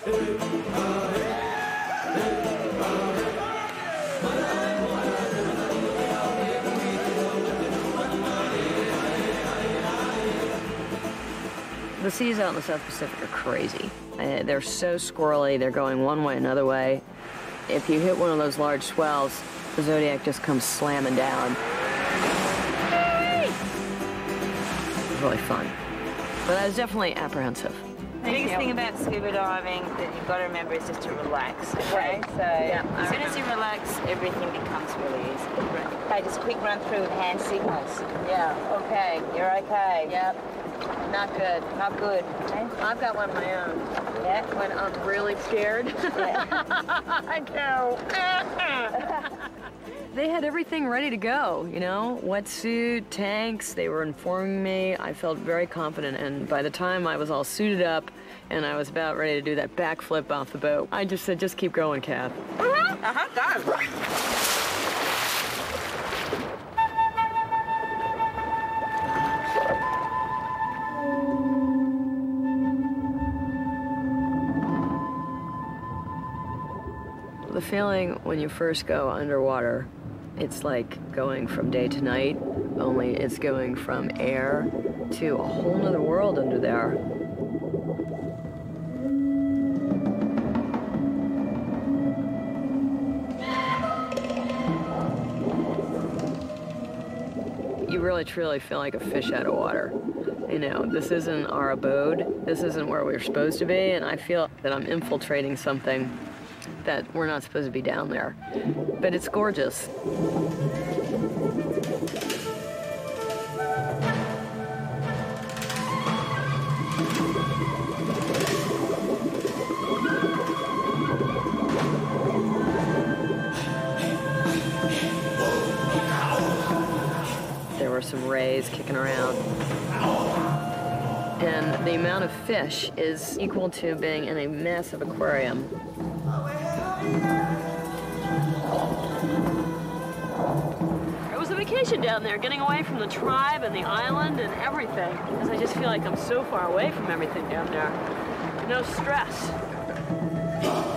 The seas out in the South Pacific are crazy. They're so squirrely, they're going one way, another way. If you hit one of those large swells, the Zodiac just comes slamming down. It's really fun. But I was definitely apprehensive. The biggest thing about scuba diving that you've got to remember is just to relax, okay? So as soon as you relax, everything becomes really easy. Okay, just a quick run through with hand signals. Yeah, okay, you're okay. Yep. Not good. Not good. Okay. I've got one of my own. Yeah. When I'm really scared. Yeah. I know. They had everything ready to go, you know? Wetsuit, tanks, they were informing me. I felt very confident, and by the time I was all suited up and I was about ready to do that backflip off the boat, I just said, just keep going, Kath. Go. The feeling when you first go underwater, it's like going from day to night, only it's going from air to a whole nother world under there. You really truly feel like a fish out of water. You know, this isn't our abode, this isn't where we're supposed to be, and I feel that I'm infiltrating something that we're not supposed to be down there. But it's gorgeous. There were some rays kicking around. And the amount of fish is equal to being in a massive aquarium. It was a vacation down there, getting away from the tribe and the island and everything. Because I just feel like I'm so far away from everything down there. No stress.